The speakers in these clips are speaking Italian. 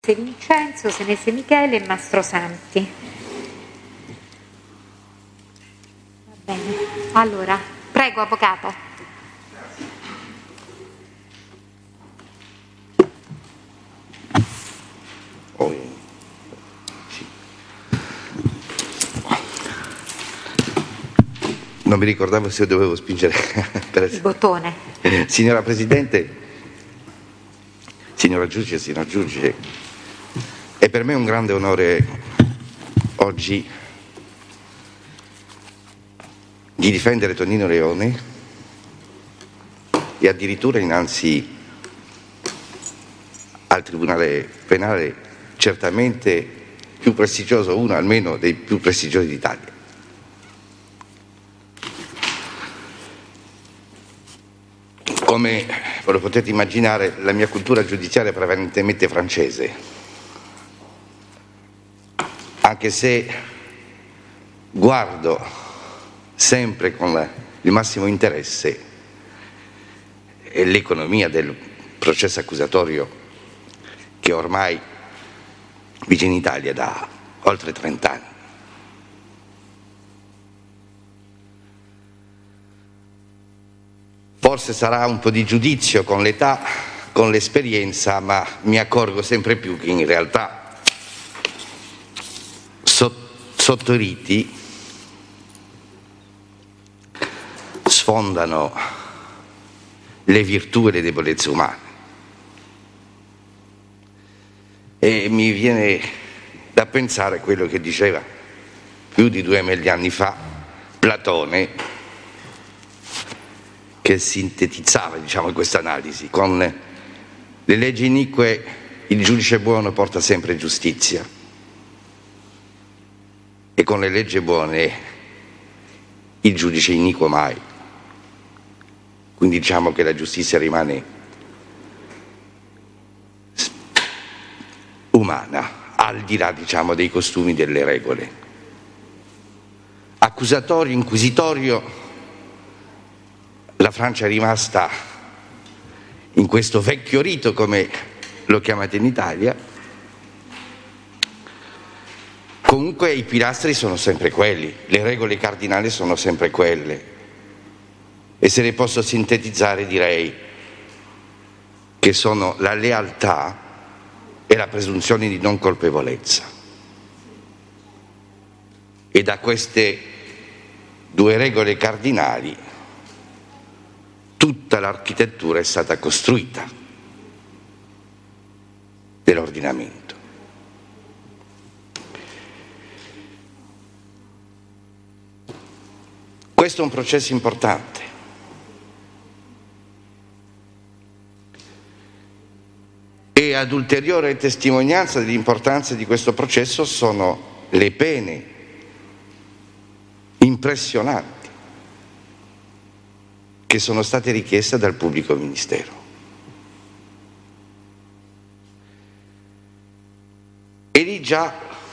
Vincenzo, Senese Michele e Mastro Santi. Va bene, allora, prego avvocato. Non mi ricordavo se dovevo spingere il bottone. Signora Presidente, signora Giudice, signor Giudice, è per me un grande onore oggi di difendere Tonino Leone e addirittura innanzi al Tribunale Penale, certamente più prestigioso, uno almeno dei più prestigiosi d'Italia. Come ve lo potete immaginare, la mia cultura giudiziaria è prevalentemente francese, anche se guardo sempre con il massimo interesse l'economia del processo accusatorio che ormai vige in Italia da oltre 30 anni. Forse sarà un po' di giudizio con l'età, con l'esperienza, ma mi accorgo sempre più che in realtà sotto i riti sfondano le virtù e le debolezze umane. E mi viene da pensare quello che diceva più di 2000 anni fa Platone, che sintetizzava, diciamo, questa analisi. Con le leggi inique il giudice buono porta sempre giustizia e con le leggi buone il giudice iniquo mai. Quindi diciamo che la giustizia rimane umana, al di là, diciamo, dei costumi, delle regole. Accusatorio, inquisitorio, la Francia è rimasta in questo vecchio rito, come lo chiamate in Italia. Comunque i pilastri sono sempre quelli, le regole cardinali sono sempre quelle. E se le posso sintetizzare direi che sono la lealtà e la presunzione di non colpevolezza. E da queste due regole cardinali tutta l'architettura è stata costruita dell'ordinamento. Questo è un processo importante. E ad ulteriore testimonianza dell'importanza di questo processo sono le pene impressionanti che sono state richieste dal pubblico ministero. E lì già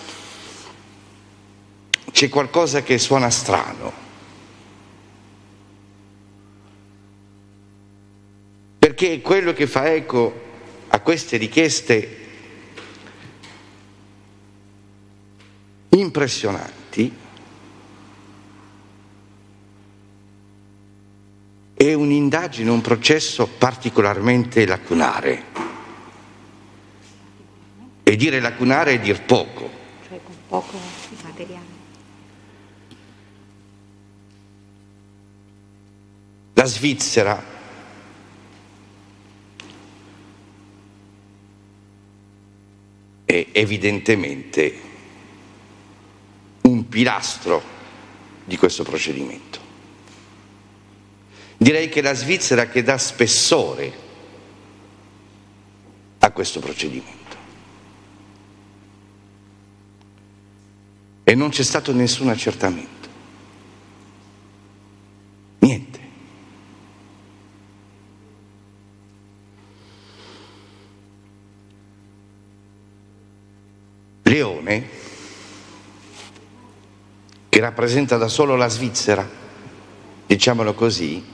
c'è qualcosa che suona strano, perché quello che fa eco a queste richieste impressionanti è un'indagine, un processo particolarmente lacunare. E dire lacunare è dir poco. Cioè con poco materiale. La Svizzera è evidentemente un pilastro di questo procedimento. Direi che è la Svizzera che dà spessore a questo procedimento. E non c'è stato nessun accertamento. Niente. Leone, che rappresenta da solo la Svizzera, diciamolo così,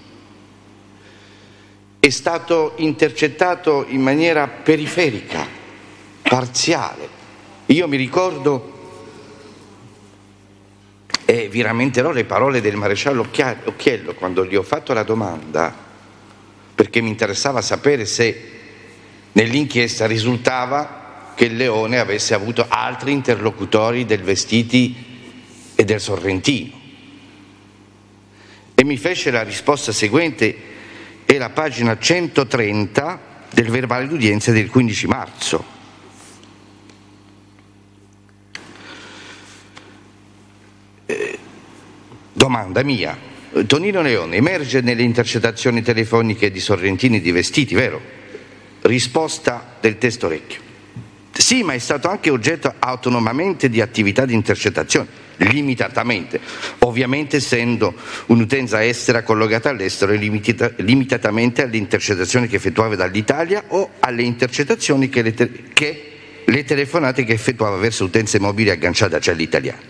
è stato intercettato in maniera periferica parziale. Io mi ricordo, e vi rammenterò le parole del maresciallo Occhiello quando gli ho fatto la domanda, perché mi interessava sapere se nell'inchiesta risultava che il Leone avesse avuto altri interlocutori del Vestiti e del Sorrentino. E mi fece la risposta seguente, è la pagina 130 del verbale d'udienza del 15 marzo. Domanda mia. Tonino Leone emerge nelle intercettazioni telefoniche di Sorrentini e di Vestiti, vero? Risposta del testo orecchio. Sì, ma è stato anche oggetto autonomamente di attività di intercettazione, limitatamente, ovviamente essendo un'utenza estera collocata all'estero e limitatamente alle intercettazioni che effettuava dall'Italia o alle intercettazioni che le telefonate che effettuava verso utenze mobili agganciate a celli italiani.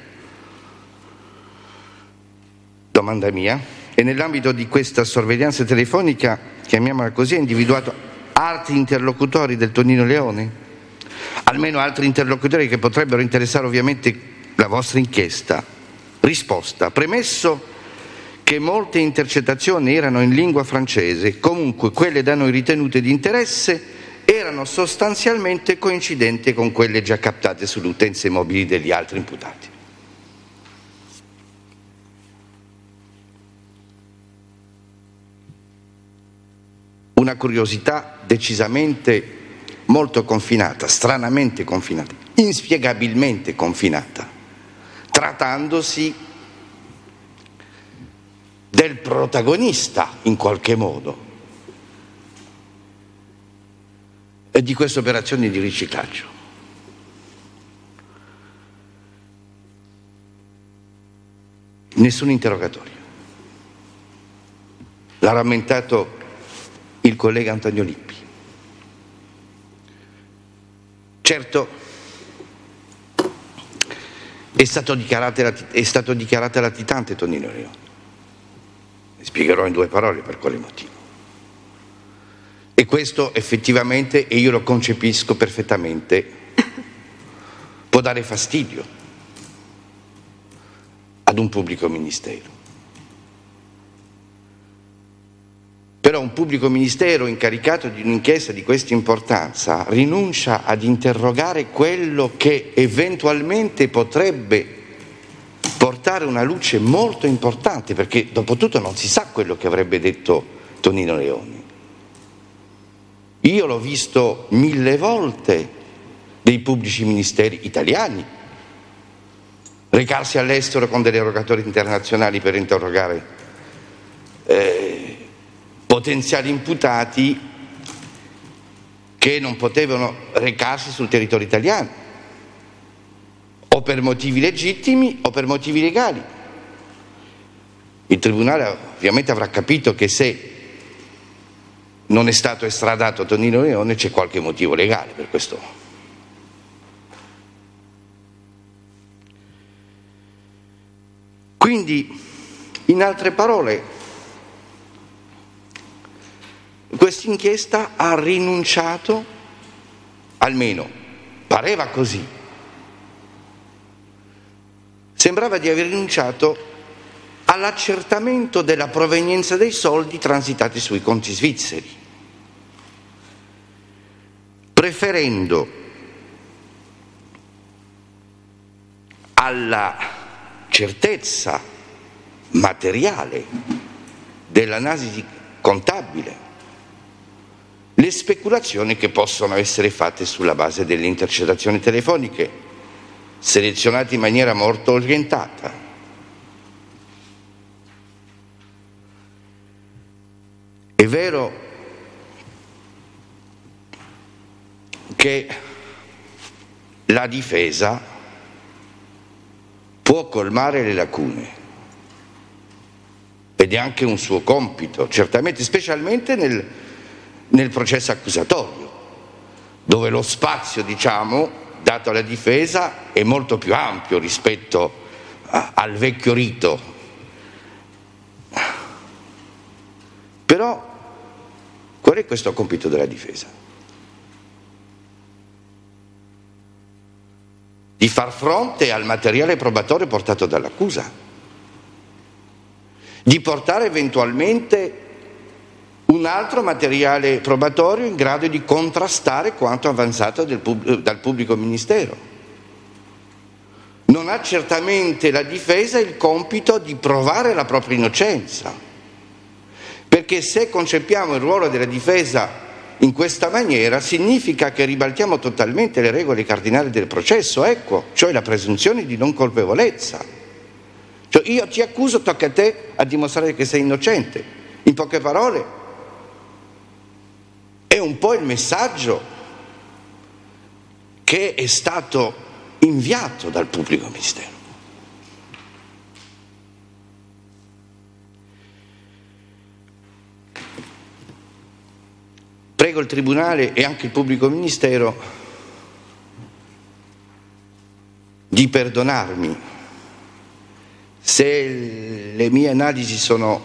Domanda mia, e nell'ambito di questa sorveglianza telefonica, chiamiamola così, ha individuato altri interlocutori del Tonino Leone? Almeno altri interlocutori che potrebbero interessare ovviamente la vostra inchiesta? Risposta: premesso che molte intercettazioni erano in lingua francese, comunque quelle da noi ritenute di interesse erano sostanzialmente coincidenti con quelle già captate sulle utenze mobili degli altri imputati. Una curiosità decisamente molto confinata, stranamente confinata, inspiegabilmente confinata, trattandosi del protagonista in qualche modo e di queste operazioni di riciclaggio. Nessun interrogatorio. L'ha rammentato il collega Antonio Lippi. Certo, è stato dichiarato latitante Tonino Leone. Spiegherò in 2 parole per quale motivo. E questo effettivamente, e io lo concepisco perfettamente, può dare fastidio ad un pubblico ministero. Però un pubblico ministero incaricato di un'inchiesta di questa importanza rinuncia ad interrogare quello che eventualmente potrebbe portare una luce molto importante, perché dopo tutto non si sa quello che avrebbe detto Tonino Leone. Io l'ho visto 1000 volte dei pubblici ministeri italiani recarsi all'estero con delle rogatori internazionali per interrogare potenziali imputati che non potevano recarsi sul territorio italiano, o per motivi legittimi o per motivi legali. Il Tribunale ovviamente avrà capito che se non è stato estradato Tonino Leone c'è qualche motivo legale per questo. Quindi, in altre parole, questa inchiesta ha rinunciato, almeno pareva così, sembrava di aver rinunciato all'accertamento della provenienza dei soldi transitati sui conti svizzeri, preferendo alla certezza materiale dell'analisi contabile le speculazioni che possono essere fatte sulla base delle intercettazioni telefoniche, selezionate in maniera molto orientata. È vero che la difesa può colmare le lacune ed è anche un suo compito, certamente, specialmente nel processo accusatorio, dove lo spazio, dato alla difesa è molto più ampio rispetto al vecchio rito. Però qual è questo compito della difesa? di far fronte al materiale probatorio portato dall'accusa, di portare eventualmente un altro materiale probatorio in grado di contrastare quanto avanzato dal pubblico ministero. Non ha certamente la difesa il compito di provare la propria innocenza, perché se concepiamo il ruolo della difesa in questa maniera significa che ribaltiamo totalmente le regole cardinali del processo equo, cioè la presunzione di non colpevolezza. Cioè io ti accuso, tocca a te a dimostrare che sei innocente. In poche parole, è un po' il messaggio che è stato inviato dal pubblico ministero. Prego il Tribunale e anche il pubblico ministero di perdonarmi se le mie analisi sono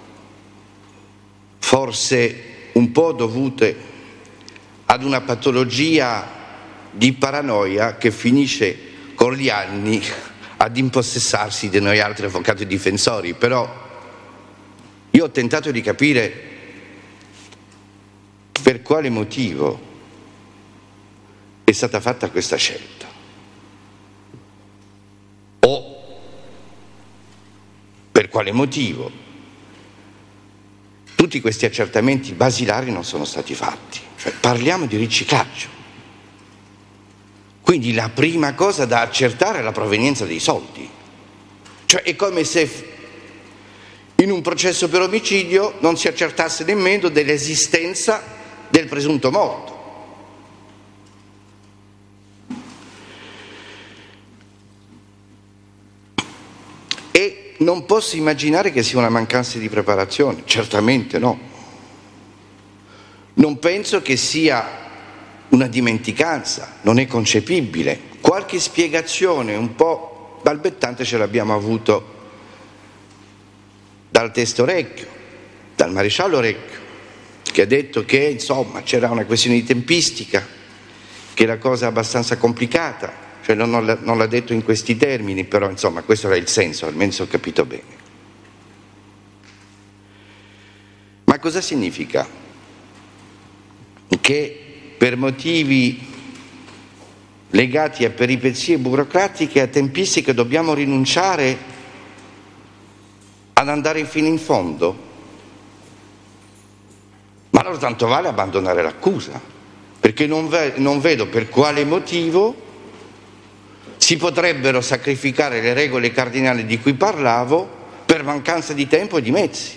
forse un po' dovute ad una patologia di paranoia che finisce con gli anni ad impossessarsi di noi altri avvocati difensori, però io ho tentato di capire per quale motivo è stata fatta questa scelta, o per quale motivo tutti questi accertamenti basilari non sono stati fatti. Cioè, parliamo di riciclaggio, quindi la prima cosa da accertare è la provenienza dei soldi. Cioè è come se in un processo per omicidio non si accertasse nemmeno dell'esistenza del presunto morto. E non posso immaginare che sia una mancanza di preparazione, certamente no. Non penso che sia una dimenticanza, non è concepibile. Qualche spiegazione un po' balbettante ce l'abbiamo avuto dal testo Orecchio, dal maresciallo Orecchio, che ha detto che insomma c'era una questione di tempistica, che la cosa è abbastanza complicata, cioè non l'ha detto in questi termini, però insomma questo era il senso, almeno se ho capito bene. Ma cosa significa? Che per motivi legati a peripezie burocratiche e a tempistiche dobbiamo rinunciare ad andare fino in fondo? Ma allora tanto vale abbandonare l'accusa, perché non vedo per quale motivo si potrebbero sacrificare le regole cardinali di cui parlavo per mancanza di tempo e di mezzi.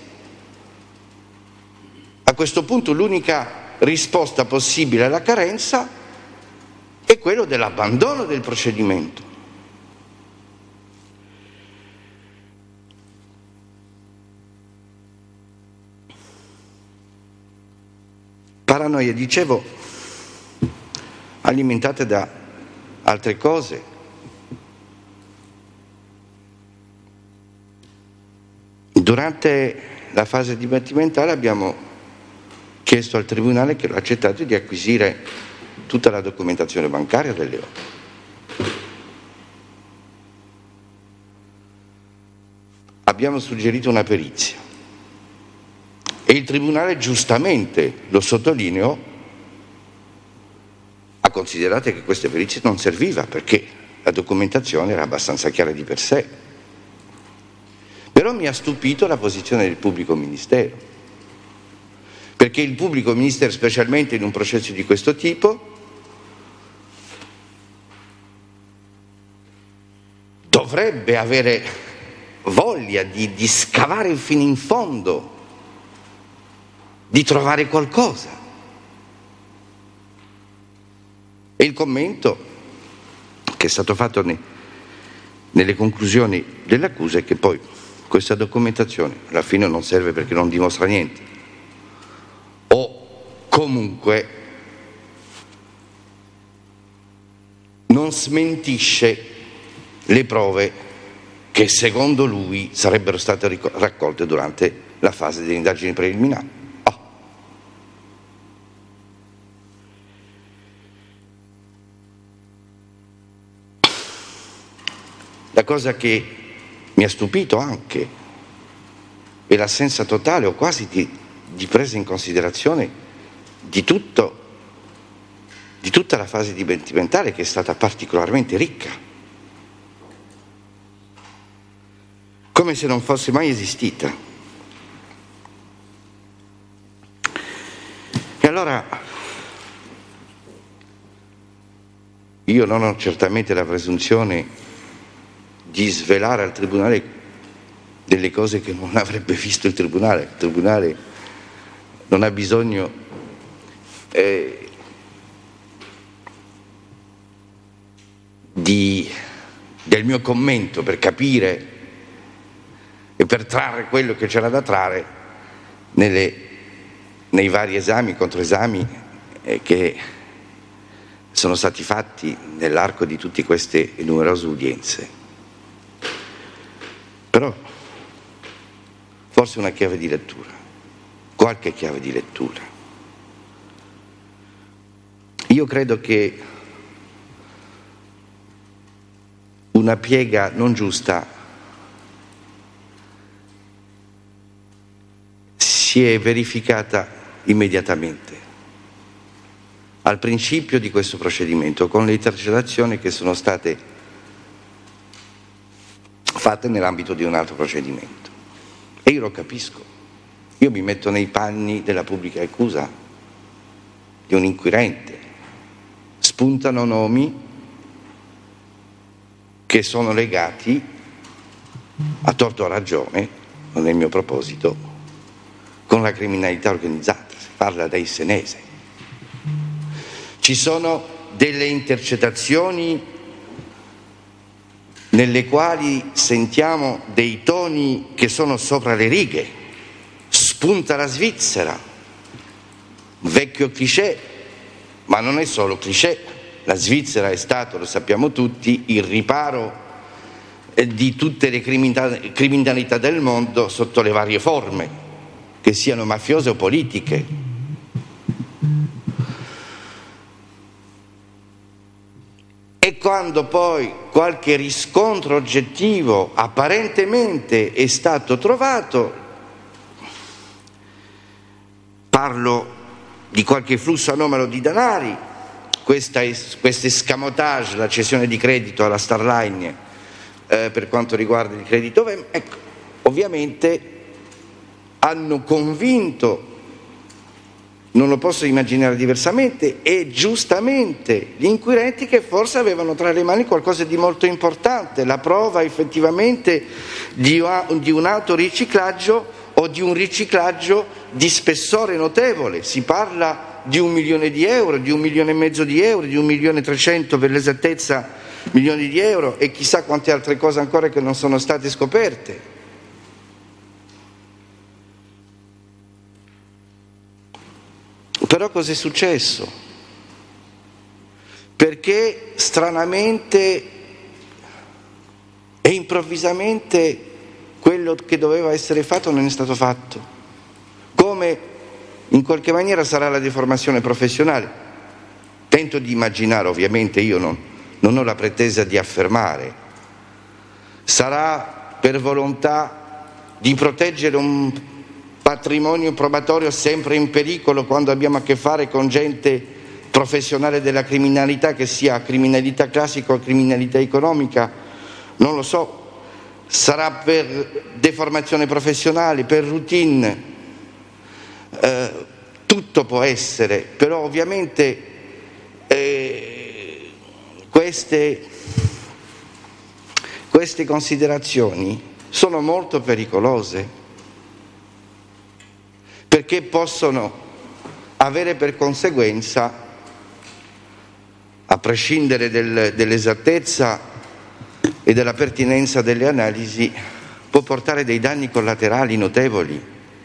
A questo punto l'unica risposta possibile alla carenza è quello dell'abbandono del procedimento. Paranoia, dicevo, alimentate da altre cose. Durante la fase dibattimentale abbiamo chiesto al Tribunale, che l'ha accettato, di acquisire tutta la documentazione bancaria delle opere. Abbiamo suggerito una perizia e il Tribunale, giustamente, lo sottolineo, ha considerato che questa perizia non serviva perché la documentazione era abbastanza chiara di per sé. Però mi ha stupito la posizione del pubblico ministero, perché il pubblico ministero, specialmente in un processo di questo tipo, dovrebbe avere voglia di scavare fino in fondo, di trovare qualcosa. E il commento che è stato fatto nelle conclusioni dell'accusa è che poi questa documentazione alla fine non serve perché non dimostra niente, o comunque non smentisce le prove che secondo lui sarebbero state raccolte durante la fase delle indagini preliminari. cosa che mi ha stupito anche è l'assenza totale o quasi di presa in considerazione di tutta la fase dibattimentale, che è stata particolarmente ricca, come se non fosse mai esistita. E allora io non ho certamente la presunzione di svelare al Tribunale delle cose che non avrebbe visto il Tribunale. Il Tribunale non ha bisogno del mio commento per capire e per trarre quello che c'era da trarre nei vari esami e controesami che sono stati fatti nell'arco di tutte queste numerose udienze. Però forse una chiave di lettura, qualche chiave di lettura. Io credo che una piega non giusta si è verificata immediatamente al principio di questo procedimento, con le intercettazioni che sono state fatte nell'ambito di un altro procedimento. E io lo capisco, io mi metto nei panni della pubblica accusa, di un inquirente. Spuntano nomi che sono legati, a torto o a ragione, non è il mio proposito, con la criminalità organizzata. Si parla dei Senese. Ci sono delle intercettazioni nelle quali sentiamo dei toni che sono sopra le righe. Spunta la Svizzera, vecchio cliché, ma non è solo cliché. La Svizzera è stato, lo sappiamo tutti, il riparo di tutte le criminalità del mondo sotto le varie forme, che siano mafiose o politiche. E quando poi qualche riscontro oggettivo apparentemente è stato trovato, parlo di qualche flusso anomalo di denari, questo escamotage, la cessione di credito alla Starline per quanto riguarda il credito, ecco, ovviamente hanno convinto, non lo posso immaginare diversamente, e giustamente gli inquirenti che forse avevano tra le mani qualcosa di molto importante, la prova effettivamente di un autoriciclaggio o di un riciclaggio di spessore notevole. Si parla di 1 milione di euro, di 1,5 milioni di euro, di 1.300.000 per l'esattezza milioni di euro, e chissà quante altre cose ancora che non sono state scoperte. Però cos'è successo? Perché stranamente e improvvisamente quello che doveva essere fatto non è stato fatto. Come in qualche maniera sarà la deformazione professionale? Tento di immaginare, ovviamente io non ho la pretesa di affermare. Sarà per volontà di proteggere un patrimonio probatorio sempre in pericolo quando abbiamo a che fare con gente professionale della criminalità, che sia criminalità classica o criminalità economica? Non lo so. Sarà per deformazione professionale, per routine, tutto può essere, però ovviamente queste considerazioni sono molto pericolose, perché possono avere per conseguenza, a prescindere dell'esattezza e della pertinenza delle analisi, può portare dei danni collaterali notevoli.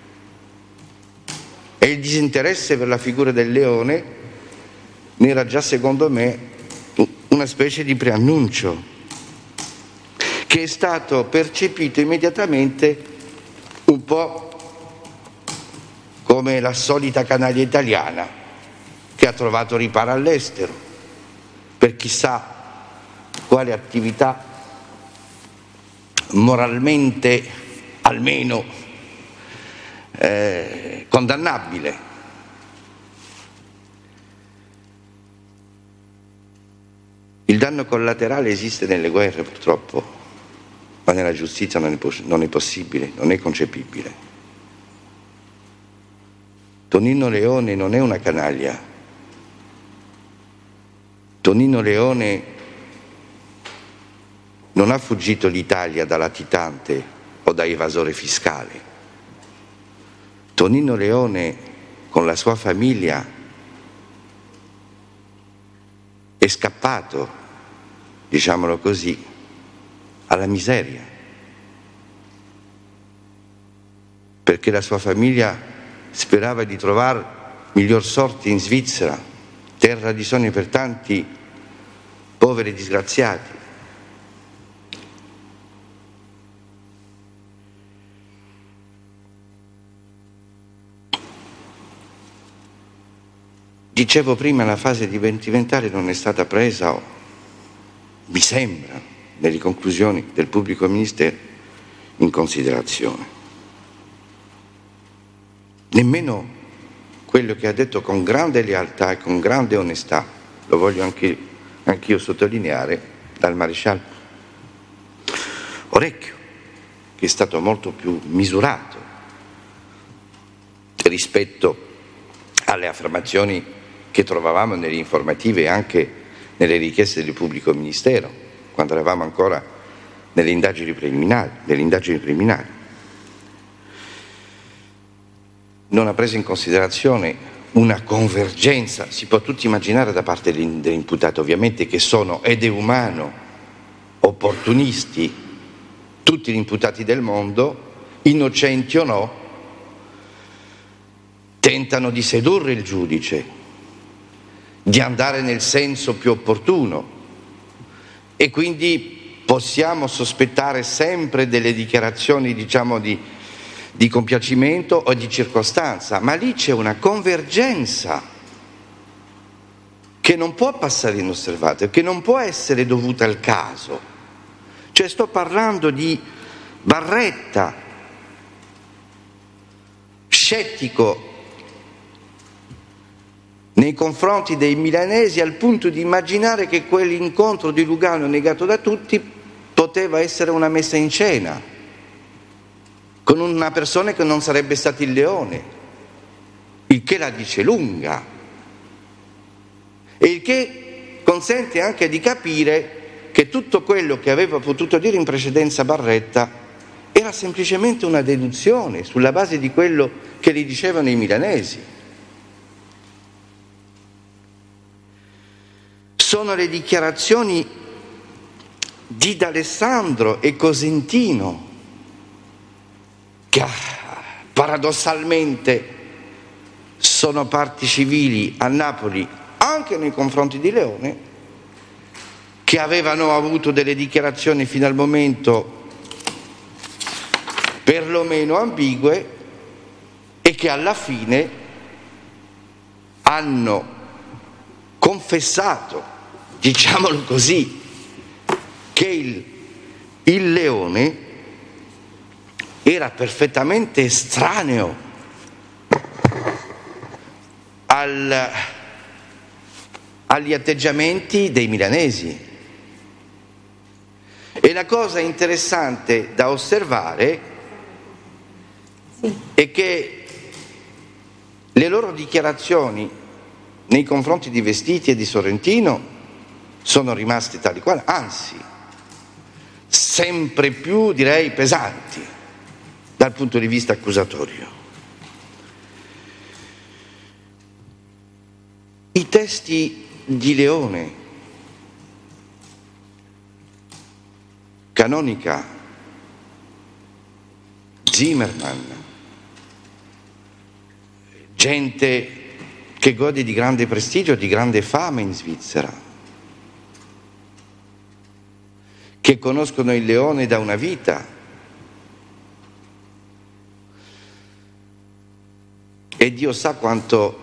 E il disinteresse per la figura del leone ne era già, secondo me, una specie di preannuncio, che è stato percepito immediatamente un po' come la solita canaglia italiana che ha trovato riparo all'estero per chissà quale attività moralmente almeno condannabile. Il danno collaterale esiste nelle guerre, purtroppo, ma nella giustizia non è possibile, non è concepibile. Tonino Leone non è una canaglia. Tonino Leone non ha fuggito l'Italia da latitante o da evasore fiscale. Tonino Leone, con la sua famiglia, è scappato, diciamolo così, alla miseria, perché la sua famiglia sperava di trovare miglior sorte in Svizzera, terra di sogno per tanti poveri disgraziati. Dicevo prima, la fase diventiventale non è stata presa, mi sembra, nelle conclusioni del pubblico ministero, in considerazione. Nemmeno quello che ha detto con grande lealtà e con grande onestà, lo voglio anch'io sottolineare, dal maresciallo Orecchio, che è stato molto più misurato rispetto alle affermazioni che trovavamo nelle informative e anche nelle richieste del pubblico ministero, quando eravamo ancora nelle indagini preliminari. Non ha preso in considerazione una convergenza, si può tutti immaginare, da parte dell'imputato, ovviamente, che sono, ed è umano, opportunisti, tutti gli imputati del mondo, innocenti o no, tentano di sedurre il giudice, di andare nel senso più opportuno, e quindi possiamo sospettare sempre delle dichiarazioni, diciamo, di compiacimento o di circostanza, ma lì c'è una convergenza che non può passare inosservata, che non può essere dovuta al caso. Cioè, sto parlando di Barretta, scettico nei confronti dei milanesi, al punto di immaginare che quell'incontro di Lugano, negato da tutti, poteva essere una messa in scena con una persona che non sarebbe stato il Leone, il che la dice lunga e il che consente anche di capire che tutto quello che aveva potuto dire in precedenza Barretta era semplicemente una deduzione sulla base di quello che gli dicevano i milanesi. Sono le dichiarazioni di D'Alessandro e Cosentino che paradossalmente sono parti civili a Napoli anche nei confronti di Leone, che avevano avuto delle dichiarazioni fino al momento perlomeno ambigue e che alla fine hanno confessato, diciamolo così, che il Leone era perfettamente estraneo agli atteggiamenti dei milanesi. E la cosa interessante da osservare è che le loro dichiarazioni nei confronti di Vestiti e di Sorrentino sono rimaste tali quali, anzi, sempre più, direi, pesanti dal punto di vista accusatorio. I testi di Leone, Canonica, Zimmermann, gente che gode di grande prestigio, di grande fama in Svizzera, che conoscono il Leone da una vita e Dio sa quanto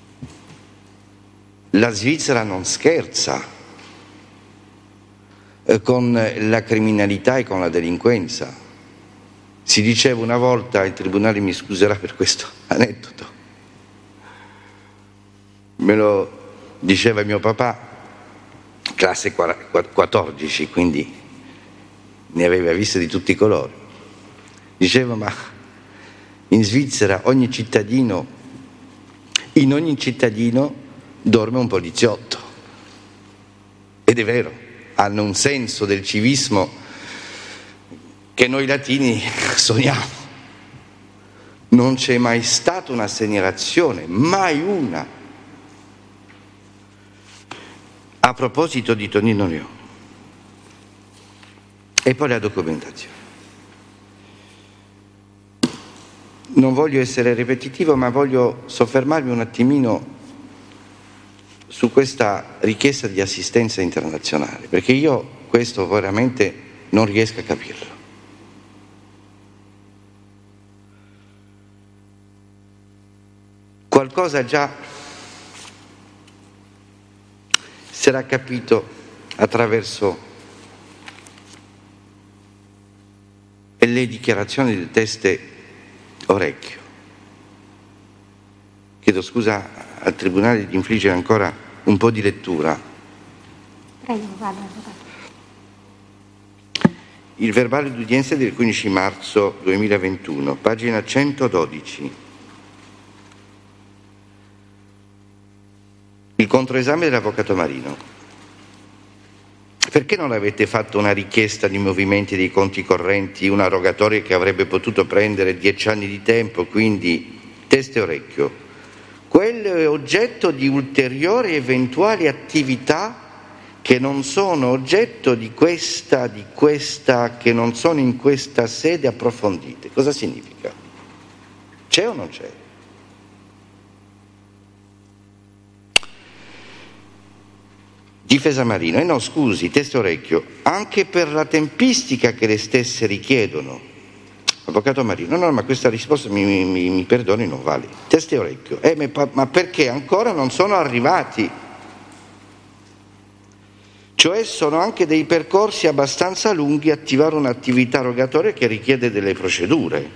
la Svizzera non scherza con la criminalità e con la delinquenza. Si diceva una volta, il tribunale mi scuserà per questo aneddoto, me lo diceva mio papà, classe 14, quindi ne aveva viste di tutti i colori. Diceva, ma in Svizzera in ogni cittadino dorme un poliziotto. Ed è vero, hanno un senso del civismo che noi latini sogniamo. Non c'è mai stata una segnalazione, mai una. A proposito di Tonino Leone. E poi la documentazione. Non voglio essere ripetitivo, ma voglio soffermarmi un attimino su questa richiesta di assistenza internazionale, perché io questo veramente non riesco a capirlo. Qualcosa già si era capito attraverso le dichiarazioni del Teste Orecchio. Chiedo scusa al Tribunale di infliggere ancora un po' di lettura. Prego, vada, avvocato. Il verbale d'udienza del 15 marzo 2021, pagina 112. Il controesame dell'avvocato Marino. Perché non avete fatto una richiesta di movimenti dei conti correnti, una rogatoria che avrebbe potuto prendere 10 anni di tempo, quindi Teste Orecchio? Quello è oggetto di ulteriori eventuali attività che non sono oggetto di questa, che non sono in questa sede approfondite. Cosa significa? C'è o non c'è? Difesa Marino, no scusi, Teste Orecchio, anche per la tempistica che le stesse richiedono. Avvocato Marino, no, ma questa risposta mi perdoni, non vale. Teste Orecchio, ma perché ancora non sono arrivati? Cioè sono anche dei percorsi abbastanza lunghi attivare un'attività rogatoria che richiede delle procedure.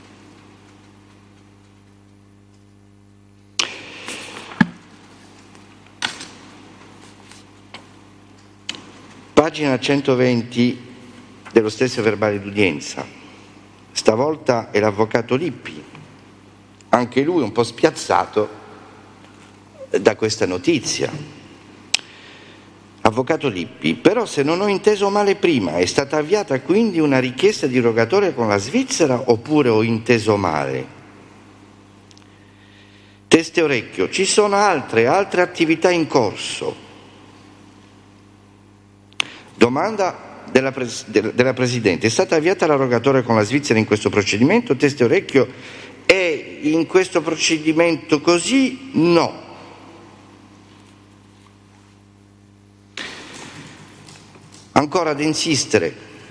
Pagina 120 dello stesso verbale d'udienza. Stavolta è l'avvocato Lippi, anche lui un po' spiazzato da questa notizia. Avvocato Lippi, però se non ho inteso male prima, è stata avviata quindi una richiesta di rogatoria con la Svizzera oppure ho inteso male? Teste Orecchio, ci sono altre attività in corso. Domanda della Presidente. È stata avviata la rogatoria con la Svizzera in questo procedimento? Teste Orecchio. E in questo procedimento così? No. Ancora ad insistere.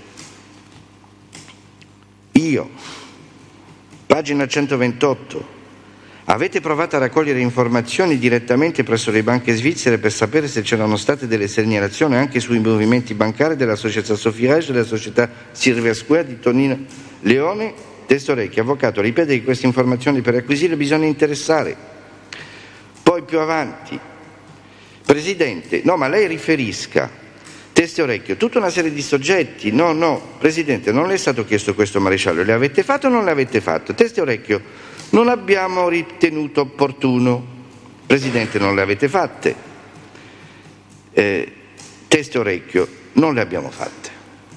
Io. Pagina 128. Avete provato a raccogliere informazioni direttamente presso le banche svizzere per sapere se c'erano state delle segnalazioni anche sui movimenti bancari della società Sofirage e della società Silver Square di Tonino Leone? Teste Orecchio, avvocato, ripete che queste informazioni per acquisire bisogna interessare. Poi più avanti, Presidente, no, ma lei riferisca. Teste Orecchio, tutta una serie di soggetti. No, Presidente, non le è stato chiesto questo maresciallo. Le avete fatto o non le avete fatto? Teste Orecchio, non abbiamo ritenuto opportuno. Presidente, non le avete fatte. Teste Orecchio, non le abbiamo fatte.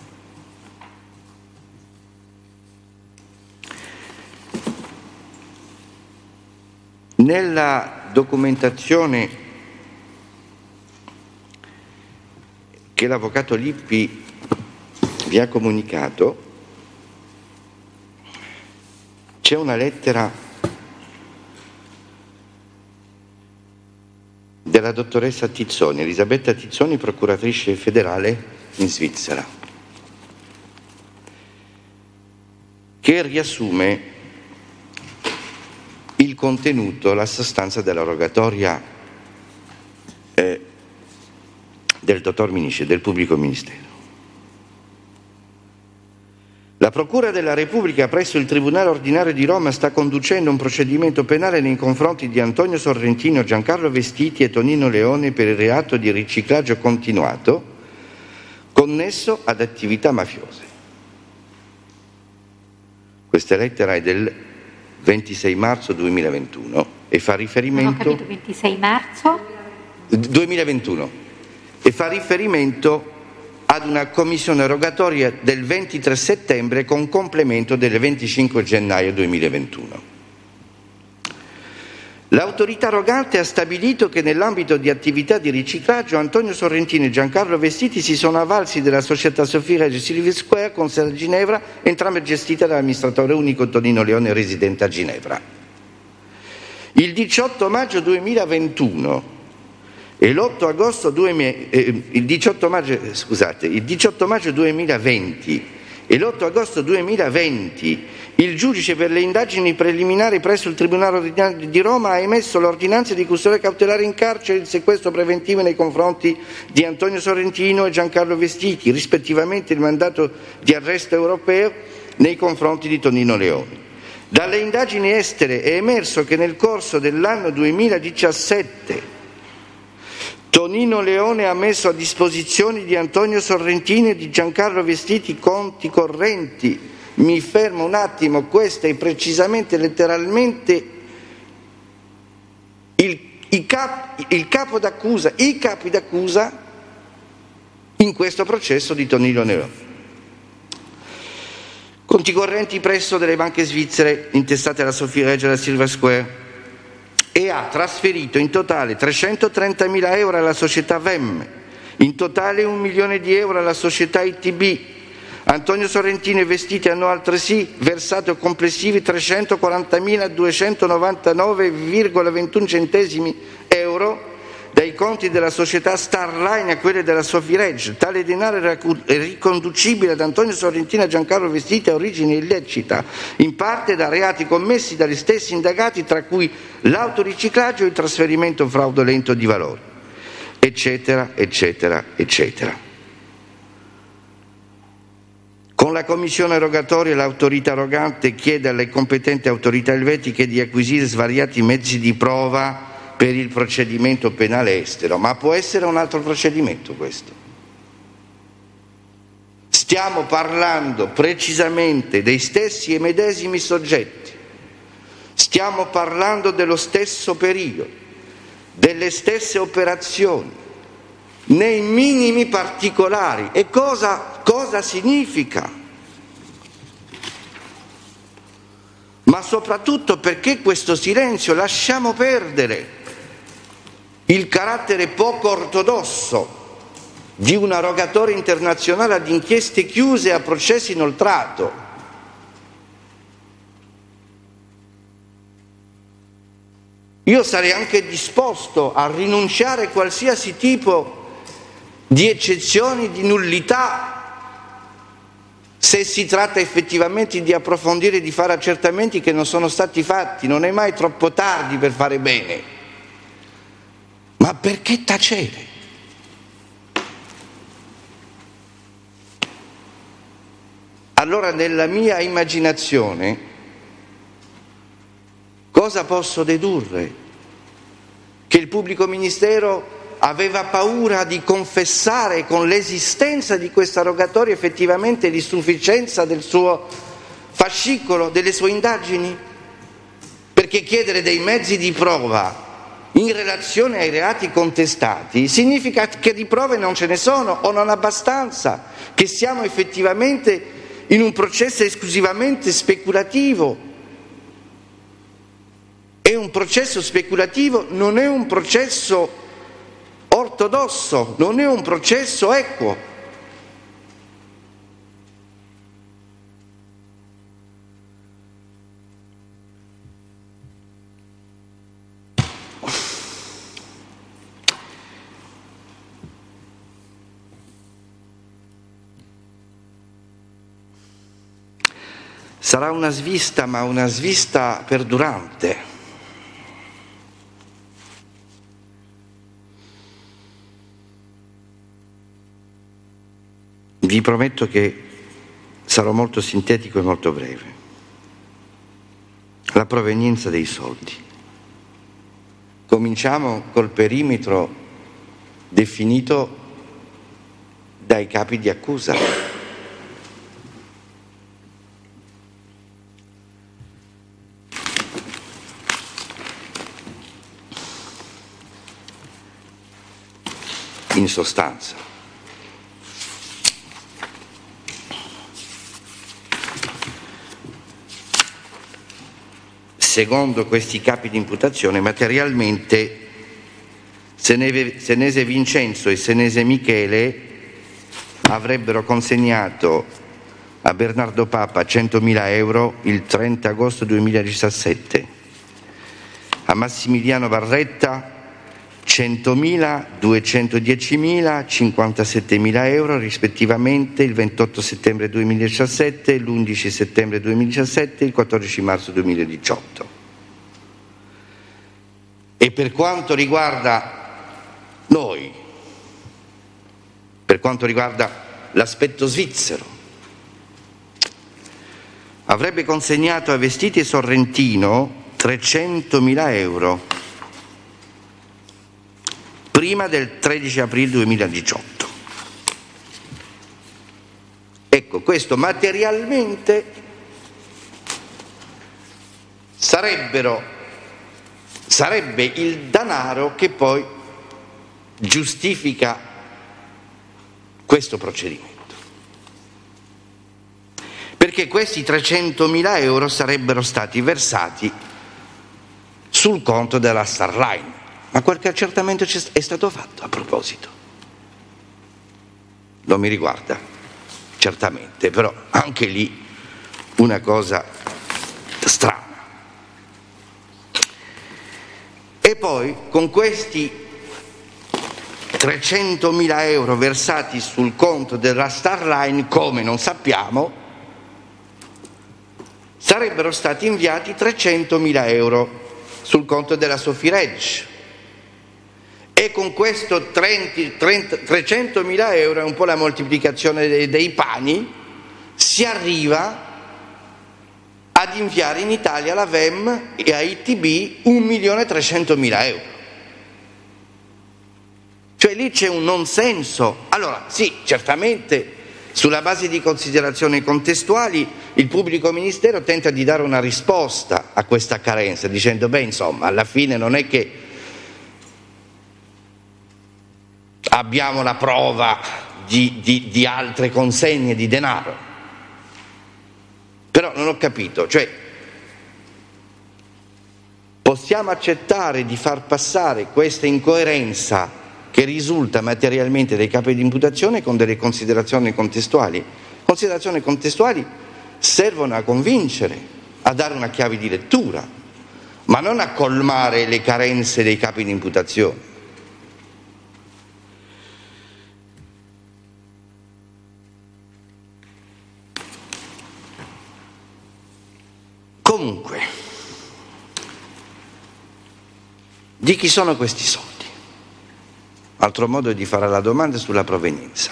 Nella documentazione che l'avvocato Lippi vi ha comunicato c'è una lettera della dottoressa Tizzoni, Elisabetta Tizzoni, procuratrice federale in Svizzera, che riassume il contenuto, la sostanza della rogatoria del dottor Minici, del pubblico ministero. La Procura della Repubblica presso il Tribunale Ordinario di Roma sta conducendo un procedimento penale nei confronti di Antonio Sorrentino, Giancarlo Vestiti e Tonino Leone per il reato di riciclaggio continuato connesso ad attività mafiose. Questa lettera è del 26 marzo 2021 e fa riferimento... Non ho capito, 26 marzo? 2021 e fa riferimento ad una commissione rogatoria del 23 settembre con complemento del 25 gennaio 2021. L'autorità rogante ha stabilito che nell'ambito di attività di riciclaggio Antonio Sorrentino e Giancarlo Vestiti si sono avvalsi della società Sophie Regia Silver Square con sede a Ginevra, entrambe gestite dall'amministratore unico Tonino Leone, residente a Ginevra. Il 18 maggio 2021 e il 18 maggio 2020 e l'8 agosto 2020 il giudice per le indagini preliminari presso il Tribunale Ordinario di Roma ha emesso l'ordinanza di custodia cautelare in carcere e il sequestro preventivo nei confronti di Antonio Sorrentino e Giancarlo Vestiti, rispettivamente il mandato di arresto europeo nei confronti di Tonino Leone. Dalle indagini estere è emerso che nel corso dell'anno 2017 Tonino Leone ha messo a disposizione di Antonio Sorrentino e di Giancarlo Vestiti conti correnti. Mi fermo un attimo, questo è precisamente, letteralmente, i capi d'accusa in questo processo di Tonino Leone. Conti correnti presso delle banche svizzere intestate alla Sophie Regia e alla Silver Square, e ha trasferito in totale 330.000 euro alla società VEM, in totale 1 milione di euro alla società ITB. Antonio Sorrentino e Vestiti hanno altresì versato complessivi 340.299,21 centesimi euro dai conti della società Starline a quelli della Sophie Regia. Tale denaro era riconducibile ad Antonio Sorrentino e Giancarlo Vestiti a origine illecita, in parte da reati commessi dagli stessi indagati, tra cui l'autoriciclaggio e il trasferimento fraudolento di valori, eccetera, eccetera, eccetera. Con la commissione rogatoria l'autorità rogante chiede alle competenti autorità elvetiche di acquisire svariati mezzi di prova per il procedimento penale estero, ma può essere un altro procedimento questo. Stiamo parlando precisamente dei stessi e medesimi soggetti, stiamo parlando dello stesso periodo, delle stesse operazioni, nei minimi particolari. E cosa significa? Ma soprattutto perché questo silenzio? Lasciamo perdere il carattere poco ortodosso di una rogatoria internazionale ad inchieste chiuse e a processi inoltrato. Io sarei anche disposto a rinunciare a qualsiasi tipo di eccezioni, di nullità, se si tratta effettivamente di approfondire e di fare accertamenti che non sono stati fatti. Non è mai troppo tardi per fare bene. Ma perché tacere? Allora, nella mia immaginazione, cosa posso dedurre? Che il pubblico ministero aveva paura di confessare con l'esistenza di questa rogatoria effettivamente l'insufficienza del suo fascicolo, delle sue indagini? Perché chiedere dei mezzi di prova in relazione ai reati contestati significa che di prove non ce ne sono o non abbastanza, che siamo effettivamente in un processo esclusivamente speculativo. E un processo speculativo non è un processo ortodosso, non è un processo equo. Sarà una svista, ma una svista perdurante. Vi prometto che Sarò molto sintetico e molto breve. La provenienza dei soldi. Cominciamo col perimetro definito dai capi di accusa. In sostanza, secondo questi capi di imputazione, materialmente Senese Vincenzo e Senese Michele avrebbero consegnato a Bernardo Papa 100.000 euro il 30 agosto 2017, a Massimiliano Barretta 100.000, 210.000, 57.000 euro rispettivamente il 28 settembre 2017, l'11 settembre 2017 e il 14 marzo 2018. E per quanto riguarda noi, per quanto riguarda l'aspetto svizzero, avrebbe consegnato a Vestiti Sorrentino 300.000 euro prima del 13 aprile 2018. Ecco, questo materialmente sarebbe il denaro che poi giustifica questo procedimento. Perché questi 300.000 euro sarebbero stati versati sul conto della Starline. Ma qualche accertamento è stato fatto a proposito? Non mi riguarda, certamente, però anche lì una cosa strana. E poi con questi 300.000 euro versati sul conto della Starline, come non sappiamo, sarebbero stati inviati 300.000 euro sul conto della Sofiregge. E con questo 300.000 euro, è un po' la moltiplicazione dei pani, si arriva ad inviare in Italia alla VEM e a ITB 1.300.000 euro. Cioè lì c'è un non senso. Allora sì, certamente sulla base di considerazioni contestuali il pubblico ministero tenta di dare una risposta a questa carenza dicendo beh, insomma, alla fine non è che abbiamo la prova di altre consegne di denaro. Però non ho capito, cioè possiamo accettare di far passare questa incoerenza che risulta materialmente dai capi di imputazione con delle considerazioni contestuali. Considerazioni contestuali servono a convincere, a dare una chiave di lettura, ma non a colmare le carenze dei capi di imputazione. Comunque, di chi sono questi soldi? Altro modo di fare la domanda sulla provenienza.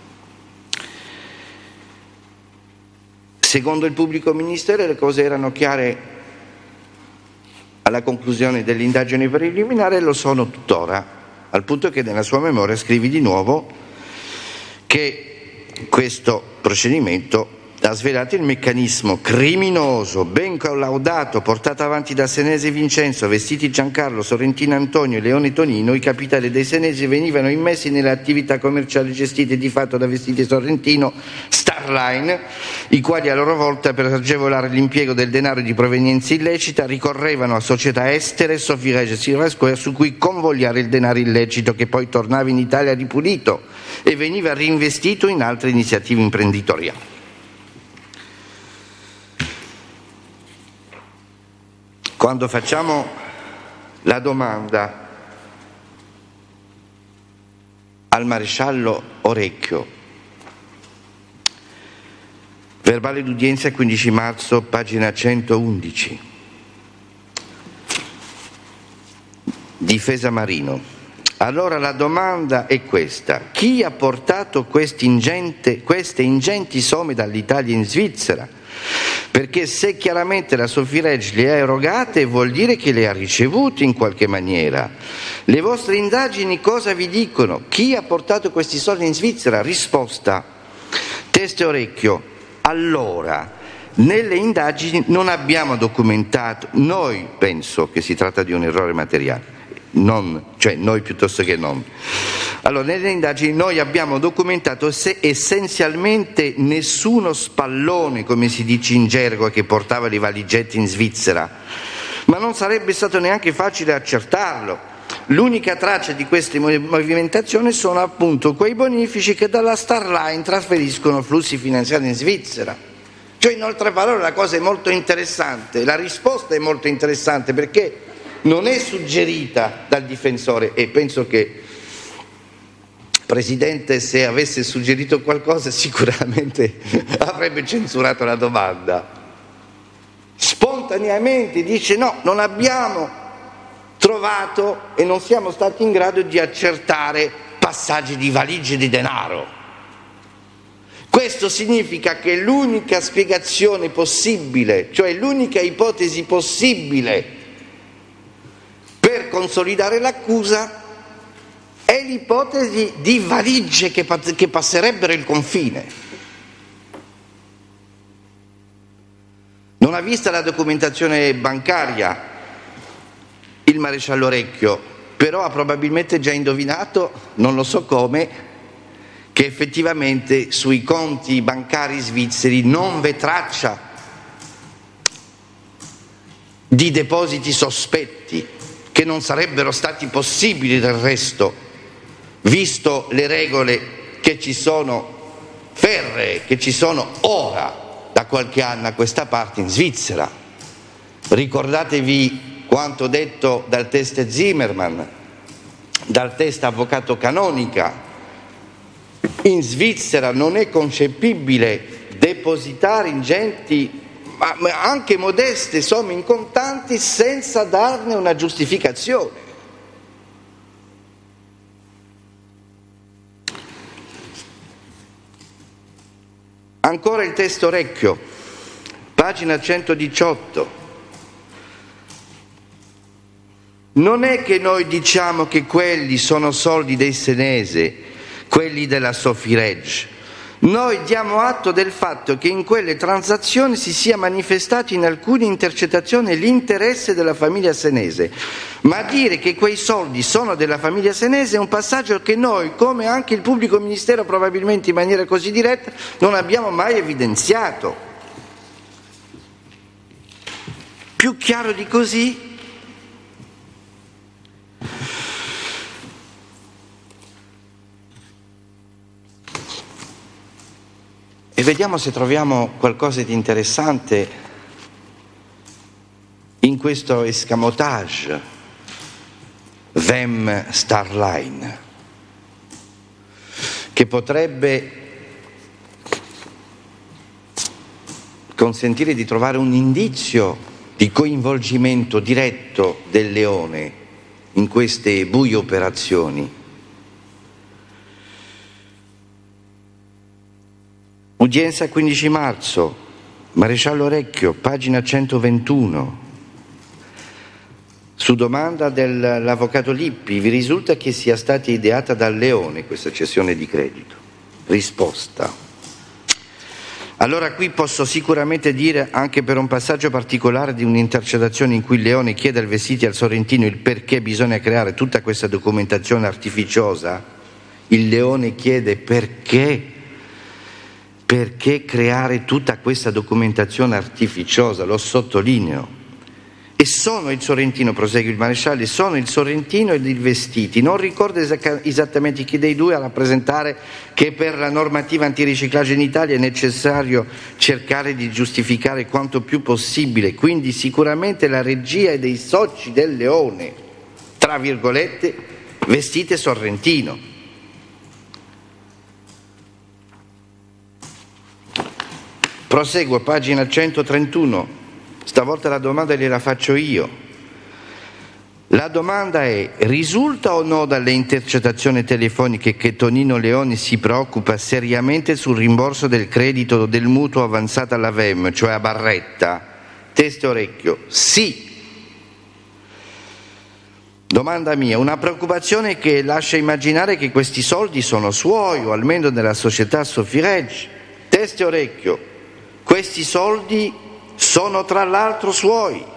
Secondo il pubblico ministero le cose erano chiare alla conclusione dell'indagine preliminare e lo sono tuttora, al punto che nella sua memoria scrivi di nuovo che questo procedimento ha svelato il meccanismo criminoso, ben collaudato, portato avanti da Senese Vincenzo, Vestiti Giancarlo, Sorrentino Antonio e Leone Tonino. I capitali dei Senesi venivano immessi nelle attività commerciali gestite di fatto da Vestiti Sorrentino, Starline, i quali a loro volta, per agevolare l'impiego del denaro di provenienza illecita, ricorrevano a società estere, Sofiregge e Silver Square, su cui convogliare il denaro illecito che poi tornava in Italia ripulito e veniva reinvestito in altre iniziative imprenditoriali. Quando facciamo la domanda al maresciallo Orecchio, verbale d'udienza 15 marzo, pagina 111, difesa Marino, Allora la domanda è questa: chi ha portato queste ingenti somme dall'Italia in Svizzera? Perché se chiaramente la Sofiregge le ha erogate vuol dire che le ha ricevute in qualche maniera. Le vostre indagini cosa vi dicono? Chi ha portato questi soldi in Svizzera? Risposta: testa e orecchio. Allora, nelle indagini non abbiamo documentato, noi penso che si tratta di un errore materiale, cioè noi piuttosto che non. Allora, nelle indagini noi abbiamo documentato essenzialmente nessuno spallone, come si dice in gergo, che portava le valigette in Svizzera, ma non sarebbe stato neanche facile accertarlo. L'unica traccia di queste movimentazioni sono appunto quei bonifici che dalla Starline trasferiscono flussi finanziari in Svizzera. Cioè, in altre parole, la cosa è molto interessante, la risposta è molto interessante perché non è suggerita dal difensore, e penso che, Presidente, se avesse suggerito qualcosa sicuramente avrebbe censurato la domanda. Spontaneamente dice: no, non abbiamo trovato e non siamo stati in grado di accertare passaggi di valigie di denaro. Questo significa che l'unica spiegazione possibile, cioè l'unica ipotesi possibile per consolidare l'accusa, è l'ipotesi di valigie che passerebbero il confine. Non ha vista la documentazione bancaria il maresciallo Recchio, però ha probabilmente già indovinato, non lo so come, che effettivamente sui conti bancari svizzeri non v'è traccia di depositi sospetti, che non sarebbero stati possibili del resto, visto le regole che ci sono, ferree, che ci sono ora da qualche anno a questa parte in Svizzera. Ricordatevi quanto detto dal test Zimmermann, dal test avvocato Canonica. In Svizzera non è concepibile depositare ingenti, ma anche modeste somme in contanti senza darne una giustificazione. Ancora il testo Recchio, pagina 118. Non è che noi diciamo che quelli sono soldi dei Senese, quelli della Sofiregge. Noi diamo atto del fatto che in quelle transazioni si sia manifestato in alcune intercettazioni l'interesse della famiglia Senese, ma dire che quei soldi sono della famiglia Senese è un passaggio che noi, come anche il pubblico ministero probabilmente in maniera così diretta, non abbiamo mai evidenziato. Più chiaro di così? E vediamo se troviamo qualcosa di interessante in questo escamotage VEM Starline, che potrebbe consentire di trovare un indizio di coinvolgimento diretto del Leone in queste buie operazioni. Udienza 15 marzo, maresciallo Recchio, pagina 121. Su domanda dell'avvocato Lippi, vi risulta che sia stata ideata dal Leone questa cessione di credito? Risposta: allora qui posso sicuramente dire, anche per un passaggio particolare di un'intercettazione in cui il Leone chiede al Vestiti e al Sorrentino il perché bisogna creare tutta questa documentazione artificiosa. Il Leone chiede perché creare tutta questa documentazione artificiosa, lo sottolineo. E sono il Sorrentino, prosegue il maresciallo, sono il Sorrentino ed il Vestiti. Non ricordo esattamente chi dei due a rappresentare che per la normativa antiriciclaggio in Italia è necessario cercare di giustificare quanto più possibile, quindi sicuramente la regia e dei soci del Leone, tra virgolette, Vestiti e Sorrentino. Proseguo, pagina 131, stavolta la domanda gliela faccio io. La domanda è: risulta o no dalle intercettazioni telefoniche che Tonino Leone si preoccupa seriamente sul rimborso del credito del mutuo avanzato alla VEM, cioè a Barretta? Testa e orecchio: sì. Domanda mia: una preoccupazione che lascia immaginare che questi soldi sono suoi, o almeno della società Sofireggi. Testa e orecchio: questi soldi sono tra l'altro suoi.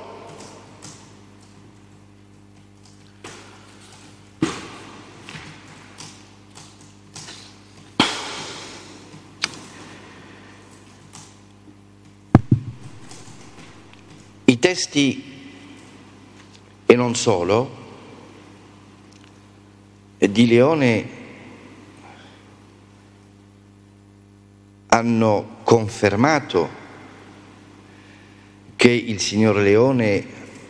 I testi, e non solo, di Leone hanno confermato che il signor Leone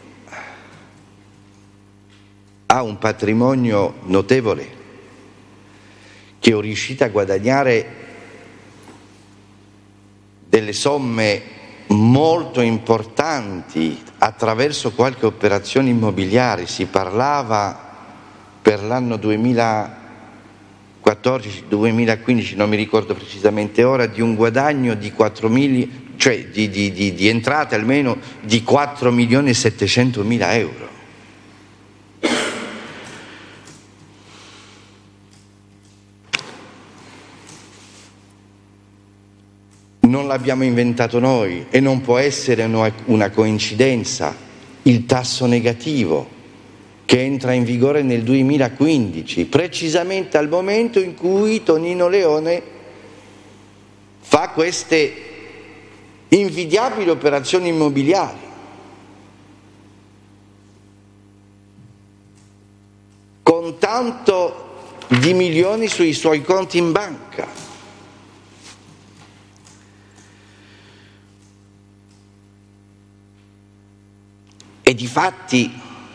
ha un patrimonio notevole, che è riuscito a guadagnare delle somme molto importanti attraverso qualche operazione immobiliare. Si parlava per l'anno 2014-2015, non mi ricordo precisamente ora, di un guadagno di 4.000, cioè di entrate almeno di 4.700.000 euro. Non l'abbiamo inventato noi e non può essere una coincidenza il tasso negativo che entra in vigore nel 2015, precisamente al momento in cui Tonino Leone fa queste invidiabili operazioni immobiliari. Con tanto di milioni sui suoi conti in banca. E difatti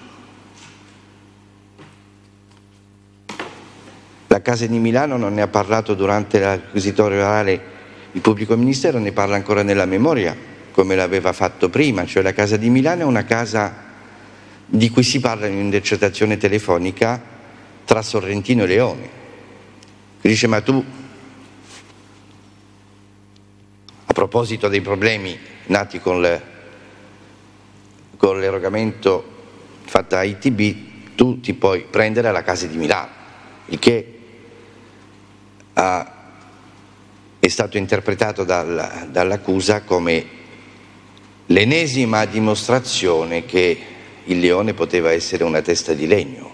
la Casa di Milano non ne ha parlato durante l'acquisitorio orale, il pubblico ministero ne parla ancora nella memoria, come l'aveva fatto prima, cioè la Casa di Milano è una casa di cui si parla in un'intercettazione telefonica tra Sorrentino e Leone. Dice: ma tu, a proposito dei problemi nati con l'erogamento fatto a ITB, tu ti puoi prendere alla Casa di Milano, il che è stato interpretato dall'accusa come l'ennesima dimostrazione che il Leone poteva essere una testa di legno.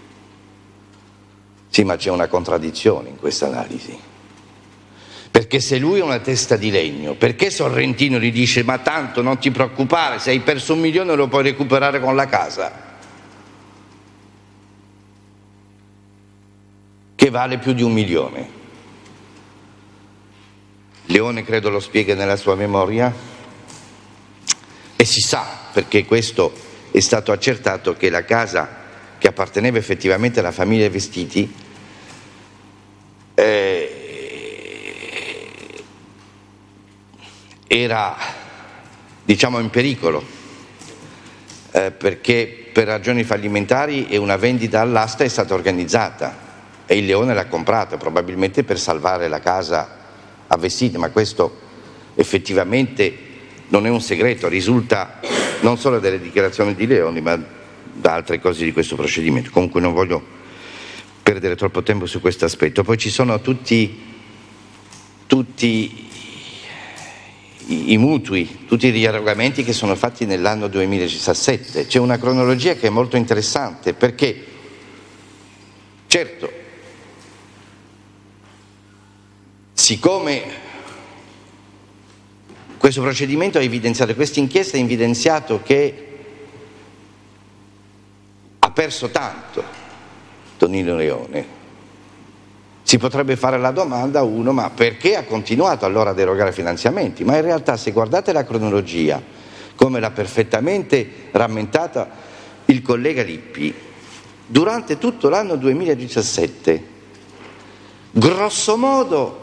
Sì, ma c'è una contraddizione in questa analisi. Perché se lui è una testa di legno, perché Sorrentino gli dice: ma tanto non ti preoccupare, se hai perso 1 milione lo puoi recuperare con la casa, che vale più di 1 milione? Leone credo lo spiega nella sua memoria, e si sa, perché questo è stato accertato, che la casa che apparteneva effettivamente alla famiglia Vestiti era, diciamo, in pericolo, perché per ragioni fallimentari e una vendita all'asta è stata organizzata e il Leone l'ha comprata, probabilmente per salvare la casa a Vestiti, ma questo effettivamente non è un segreto, risulta non solo dalle dichiarazioni di Leone ma da altre cose di questo procedimento. Comunque non voglio perdere troppo tempo su questo aspetto. Poi ci sono tutti i mutui, tutti gli erogamenti che sono fatti nell'anno 2017. C'è una cronologia che è molto interessante, perché certo, siccome questo procedimento ha evidenziato, questa inchiesta ha evidenziato che ha perso tanto Tonino Leone, si potrebbe fare la domanda, ma perché ha continuato allora ad erogare finanziamenti? Ma in realtà, se guardate la cronologia, come l'ha perfettamente rammentata il collega Lippi, durante tutto l'anno 2017, grosso modo,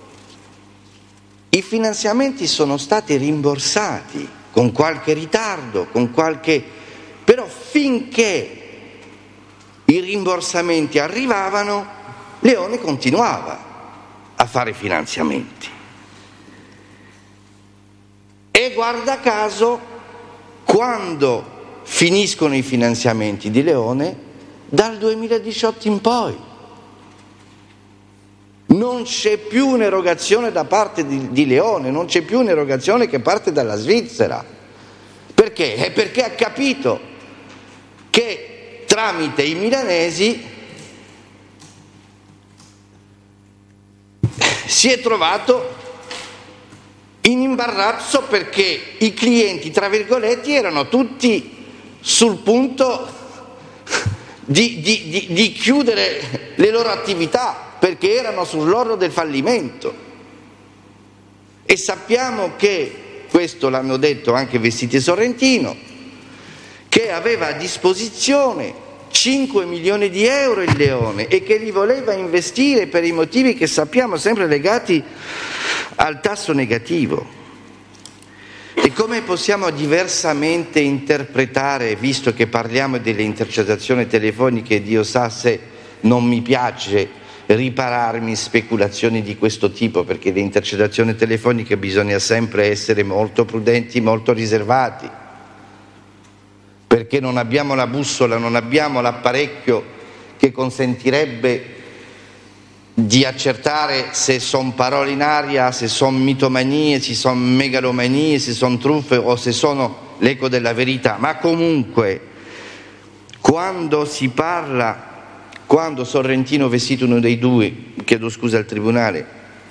i finanziamenti sono stati rimborsati con qualche ritardo, però finché i rimborsamenti arrivavano, Leone continuava a fare finanziamenti. E guarda caso, quando finiscono i finanziamenti di Leone, dal 2018 in poi non c'è più un'erogazione da parte di Leone, non c'è più un'erogazione che parte dalla Svizzera. Perché? Perché ha capito che tramite i milanesi si è trovato in imbarazzo, perché i clienti, tra virgolette, erano tutti sul punto di chiudere le loro attività, perché erano sull'orlo del fallimento. E sappiamo che, questo l'hanno detto anche Vestiti Sorrentino, che aveva a disposizione 5 milioni di euro il Leone e che li voleva investire per i motivi che sappiamo, sempre legati al tasso negativo. E come possiamo diversamente interpretare, visto che parliamo delle intercettazioni telefoniche, Dio sa se non mi piace ripararmi in speculazioni di questo tipo, perché le intercettazioni telefoniche bisogna sempre essere molto prudenti, molto riservati, perché non abbiamo la bussola, non abbiamo l'apparecchio che consentirebbe di accertare se sono parole in aria, se sono mitomanie, se sono megalomanie, se sono truffe o se sono l'eco della verità. Ma comunque, quando si parla, quando Sorrentino Vestito, uno dei due, chiedo scusa al tribunale,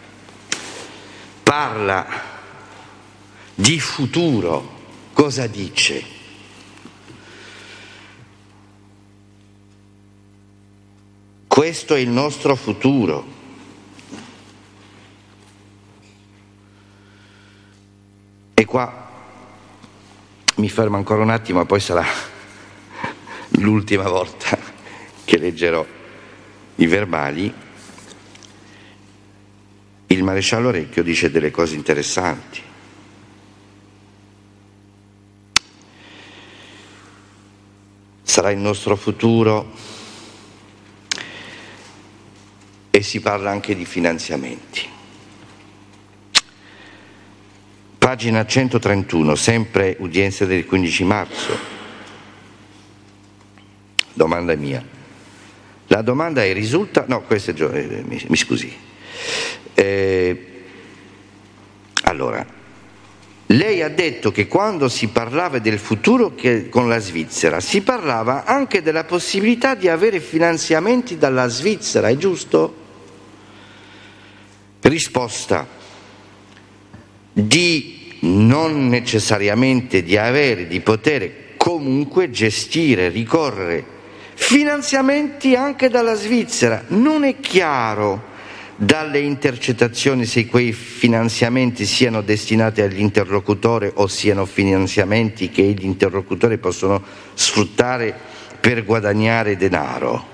parla di futuro, cosa dice? Questo è il nostro futuro. E qua mi fermo ancora un attimo, poi sarà l'ultima volta che leggerò i verbali. Il maresciallo Recchio dice delle cose interessanti. Sarà il nostro futuro. E si parla anche di finanziamenti. Pagina 131, sempre udienza del 15 marzo. Domanda mia. La domanda è: risulta... No, questo è... mi scusi. Allora, lei ha detto che quando si parlava del futuro con la Svizzera, si parlava anche della possibilità di avere finanziamenti dalla Svizzera, è giusto? Risposta: non necessariamente di avere, di poter comunque gestire, ricorrere finanziamenti anche dalla Svizzera. Non è chiaro dalle intercettazioni se quei finanziamenti siano destinati all'interlocutore o siano finanziamenti che gli interlocutori possono sfruttare per guadagnare denaro.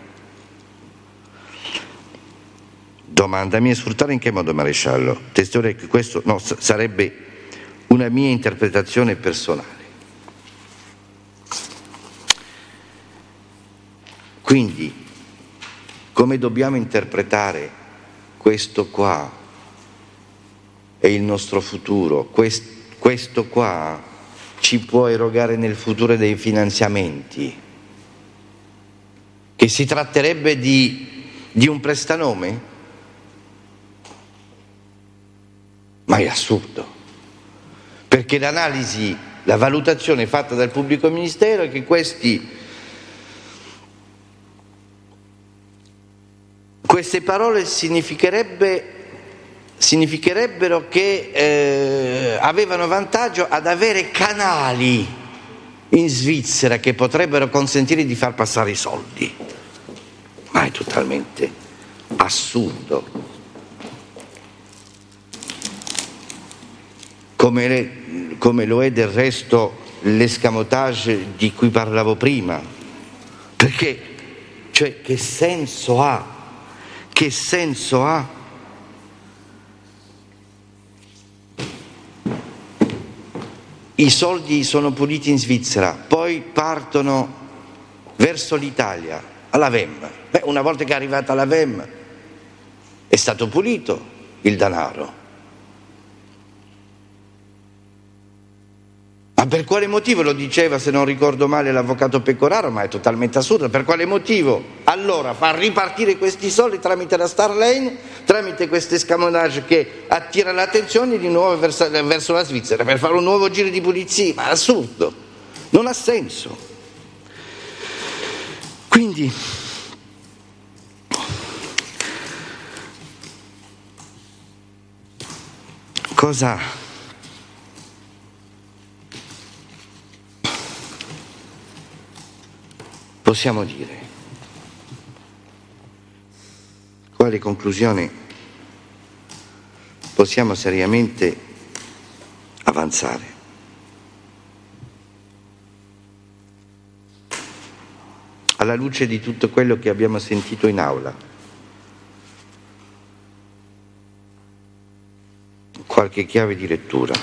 Domanda mia: sfruttare in che modo, maresciallo? Testore che questo no, sarebbe una mia interpretazione personale. Quindi, come dobbiamo interpretare questo qua è il nostro futuro, questo qua ci può erogare nel futuro dei finanziamenti, che si tratterebbe di un prestanome? Ma è assurdo, perché l'analisi, la valutazione fatta dal pubblico ministero è che queste parole significherebbero che avevano vantaggio ad avere canali in Svizzera che potrebbero consentire di far passare i soldi. Ma è totalmente assurdo. Come lo è del resto l'escamotage di cui parlavo prima, perché, cioè, che senso ha? Che senso ha? I soldi sono puliti in Svizzera, poi partono verso l'Italia, alla VEM. Una volta che è arrivata alla VEM è stato pulito il denaro. Ma per quale motivo? Lo diceva, se non ricordo male, l'avvocato Pecoraro, ma è totalmente assurdo. Per quale motivo allora far ripartire questi soldi tramite la Star Lane, tramite questo escamotage che attira l'attenzione di nuovo verso la Svizzera per fare un nuovo giro di pulizia? Ma è assurdo, non ha senso. Quindi cosa possiamo dire? Quali conclusioni possiamo seriamente avanzare? Alla luce di tutto quello che abbiamo sentito in aula, qualche chiave di lettura,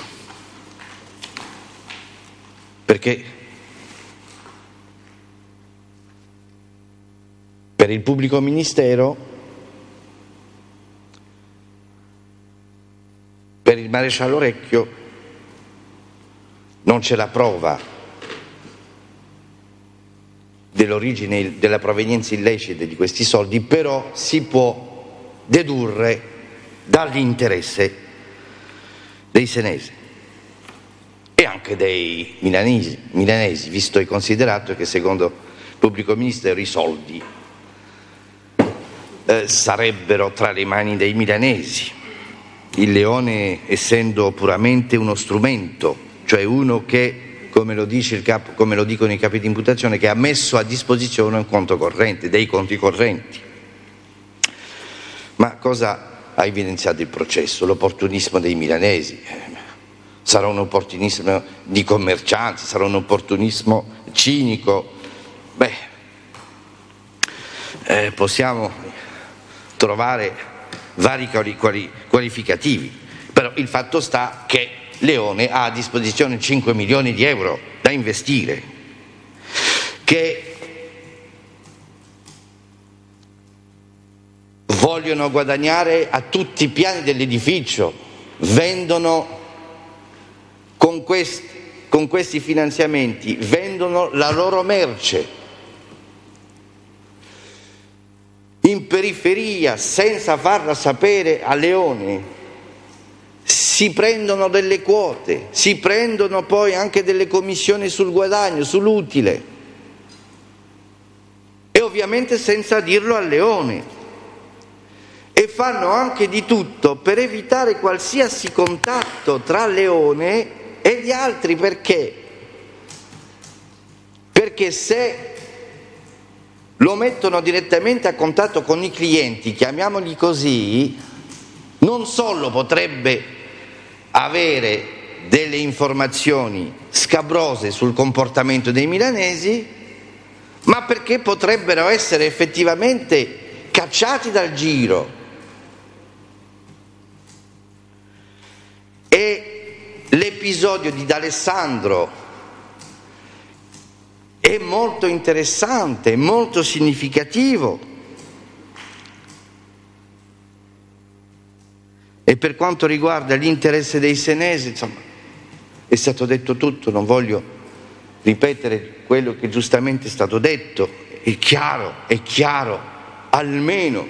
perché per il pubblico ministero, per il maresciallo Recchio, non c'è la prova dell'origine, della provenienza illecita di questi soldi, però si può dedurre dall'interesse dei senesi e anche dei milanesi, visto e considerato che secondo il pubblico ministero i soldi sarebbero tra le mani dei milanesi, il leone essendo puramente uno strumento, cioè uno che, come lo dicono i capi di imputazione, che ha messo a disposizione un conto corrente, dei conti correnti. Ma cosa ha evidenziato il processo? L'opportunismo dei milanesi. Sarà un opportunismo di commercianti, sarà un opportunismo cinico. Possiamo trovare vari qualificativi, però il fatto sta che Leone ha a disposizione 5 milioni di euro da investire, che vogliono guadagnare a tutti i piani dell'edificio, vendono con questi finanziamenti, vendono la loro merce in periferia senza farla sapere a Leone, si prendono delle quote, si prendono poi anche delle commissioni sul guadagno, sull'utile, e ovviamente senza dirlo a Leone, e fanno anche di tutto per evitare qualsiasi contatto tra Leone e gli altri. Perché se lo mettono direttamente a contatto con i clienti, chiamiamoli così, non solo potrebbe avere delle informazioni scabrose sul comportamento dei milanesi, ma perché potrebbero essere effettivamente cacciati dal giro. E l'episodio di D'Alessandro è molto interessante, molto significativo. E per quanto riguarda l'interesse dei senesi, insomma, è stato detto tutto, non voglio ripetere quello che giustamente è stato detto. È chiaro, almeno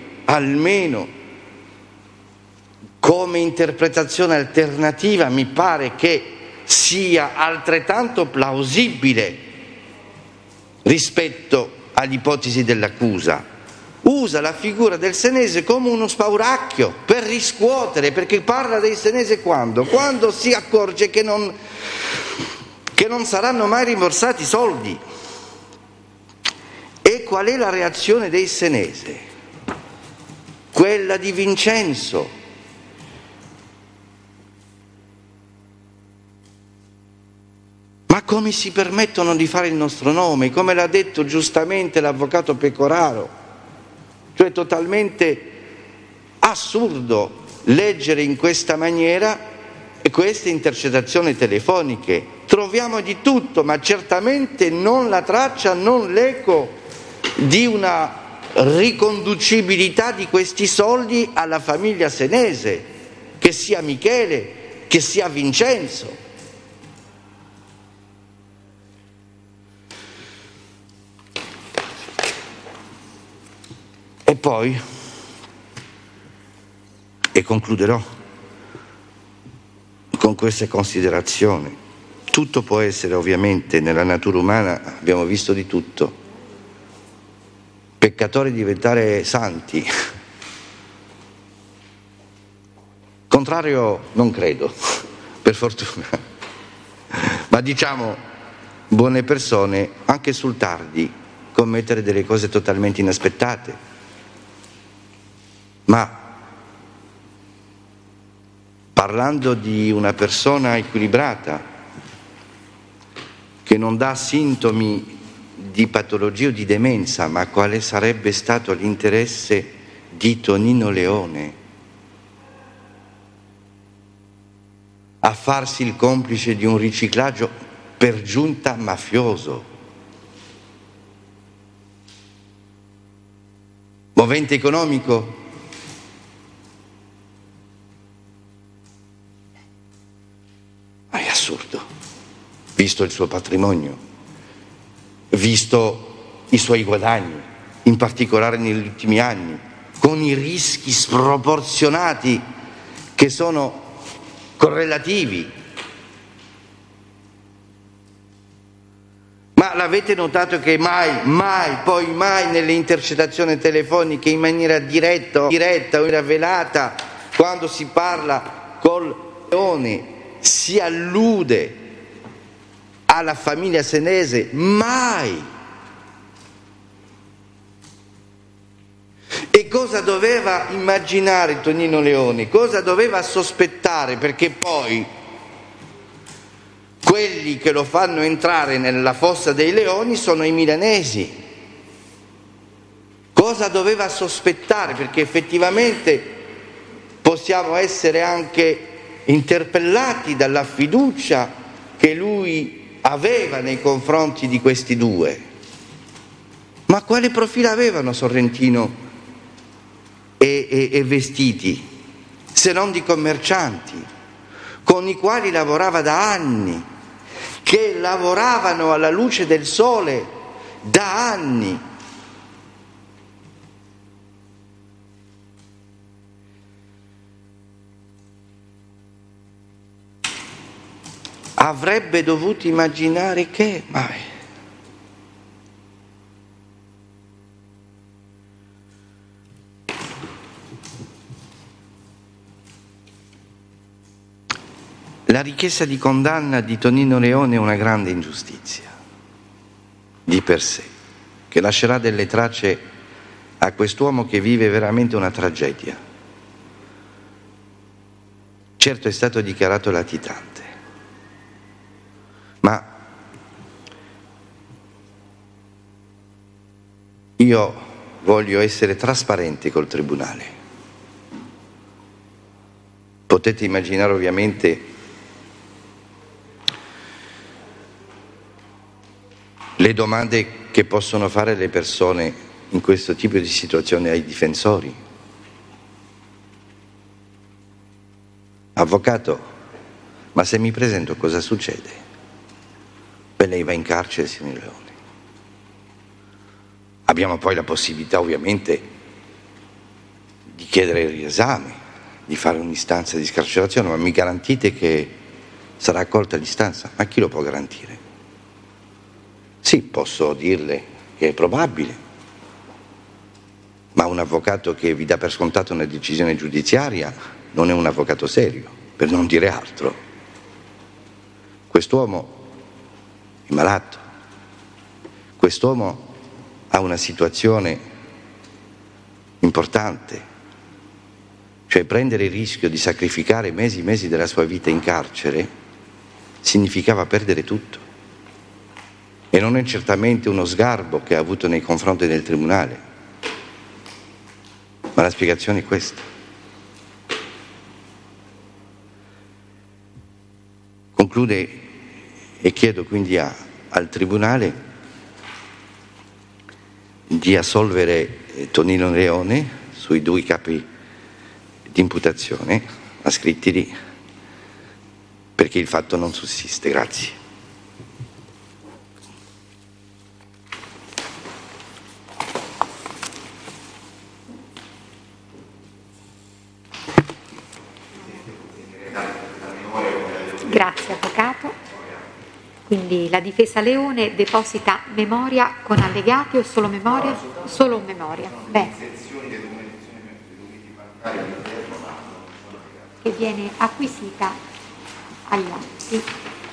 come interpretazione alternativa mi pare che sia altrettanto plausibile rispetto all'ipotesi dell'accusa. Usa la figura del senese come uno spauracchio per riscuotere, perché parla dei senesi quando si accorge che non saranno mai rimborsati i soldi. E qual è la reazione dei senesi? Quella di Vincenzo. Ma come si permettono di fare il nostro nome? Come l'ha detto giustamente l'avvocato Pecoraro, cioè totalmente assurdo leggere in questa maniera queste intercettazioni telefoniche. Troviamo di tutto, ma certamente non la traccia, non l'eco di una riconducibilità di questi soldi alla famiglia senese, che sia Michele, che sia Vincenzo. E poi, e concluderò con queste considerazioni, tutto può essere ovviamente, nella natura umana abbiamo visto di tutto, peccatori diventare santi, contrario non credo, per fortuna, ma diciamo buone persone anche sul tardi commettere delle cose totalmente inaspettate. Ma parlando di una persona equilibrata, che non dà sintomi di patologia o di demenza, ma quale sarebbe stato l'interesse di Tonino Leone a farsi il complice di un riciclaggio per giunta mafioso, movente economico? È assurdo, visto il suo patrimonio, visto i suoi guadagni, in particolare negli ultimi anni, con i rischi sproporzionati che sono correlativi. Ma l'avete notato che mai nelle intercettazioni telefoniche in maniera diretta o velata, quando si parla col Leone, si allude alla famiglia senese? Mai! E cosa doveva immaginare Tonino Leone? Cosa doveva sospettare? Perché poi quelli che lo fanno entrare nella fossa dei leoni sono i milanesi. Cosa doveva sospettare? Perché effettivamente possiamo essere anche interpellati dalla fiducia che lui aveva nei confronti di questi due. Ma quale profilo avevano Sorrentino e Vestiti, se non di commercianti con i quali lavorava da anni, che lavoravano alla luce del sole da anni? Avrebbe dovuto immaginare che la richiesta di condanna di Tonino Leone è una grande ingiustizia di per sé, che lascerà delle tracce a quest'uomo che vive veramente una tragedia. Certo è stato dichiarato latitante, ma io voglio essere trasparente col Tribunale. Potete immaginare ovviamente le domande che possono fare le persone in questo tipo di situazione ai difensori. Avvocato, ma se mi presento cosa succede? Beh, lei va in carcere, signor Leone. Abbiamo poi la possibilità ovviamente di chiedere il riesame, di fare un'istanza di scarcerazione, ma mi garantite che sarà accolta l'istanza? Ma chi lo può garantire? Sì, posso dirle che è probabile, ma un avvocato che vi dà per scontato una decisione giudiziaria non è un avvocato serio, per non dire altro. Quest'uomo è malato, quest'uomo ha una situazione importante, cioè prendere il rischio di sacrificare mesi e mesi della sua vita in carcere significava perdere tutto. E non è certamente uno sgarbo che ha avuto nei confronti del Tribunale, ma la spiegazione è questa. Conclude e chiedo quindi al Tribunale di assolvere Tonino Leone sui 2 capi di imputazione ascritti lì, perché il fatto non sussiste. Grazie. Grazie Avvocato. Quindi la difesa Leone deposita memoria con allegati o solo memoria? Solo memoria. Bene. Che viene acquisita agli atti.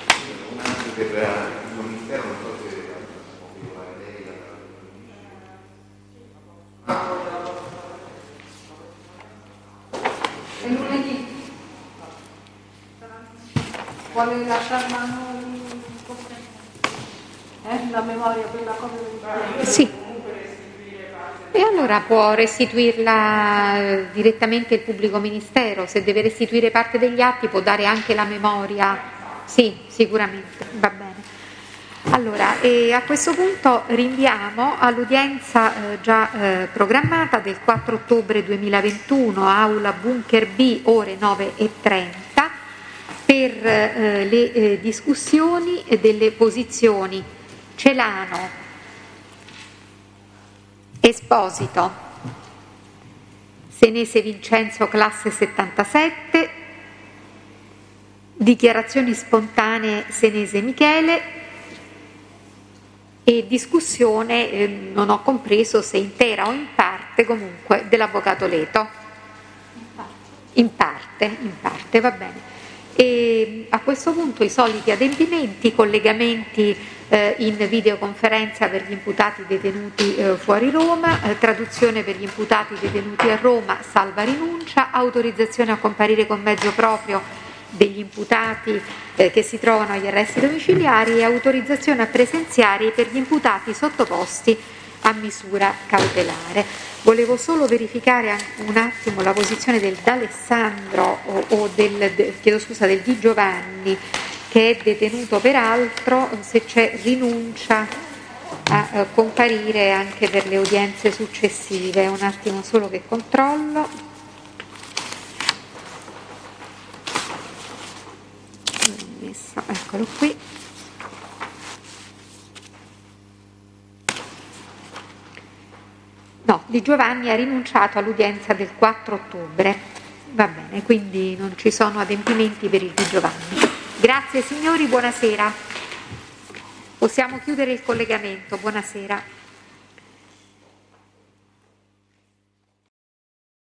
E lunedì vuole lasciare la memoria, quella cosa del... Sì. E allora può restituirla direttamente il pubblico ministero. Se deve restituire parte degli atti può dare anche la memoria. Sì, sicuramente, va bene. Allora, a questo punto rinviamo all'udienza già programmata del 4 ottobre 2021, aula Bunker B, ore 9:30, per le discussioni delle posizioni Celano, Esposito, Senese Vincenzo classe 77, dichiarazioni spontanee Senese Michele e discussione, non ho compreso se intera o in parte, comunque dell'Avvocato Leto. In parte, va bene. E a questo punto i soliti adempimenti, collegamenti in videoconferenza per gli imputati detenuti fuori Roma, traduzione per gli imputati detenuti a Roma, salva rinuncia, autorizzazione a comparire con mezzo proprio degli imputati che si trovano agli arresti domiciliari e autorizzazione a presenziare per gli imputati sottoposti a misura cautelare. Volevo solo verificare un attimo la posizione del D'Alessandro o del Di Giovanni, che è detenuto peraltro, se c'è rinuncia a comparire anche per le udienze successive. Un attimo solo che controllo. Eccolo qui. No, Di Giovanni ha rinunciato all'udienza del 4 ottobre. Va bene, quindi non ci sono adempimenti per il Di Giovanni. Grazie signori, buonasera. Possiamo chiudere il collegamento. Buonasera.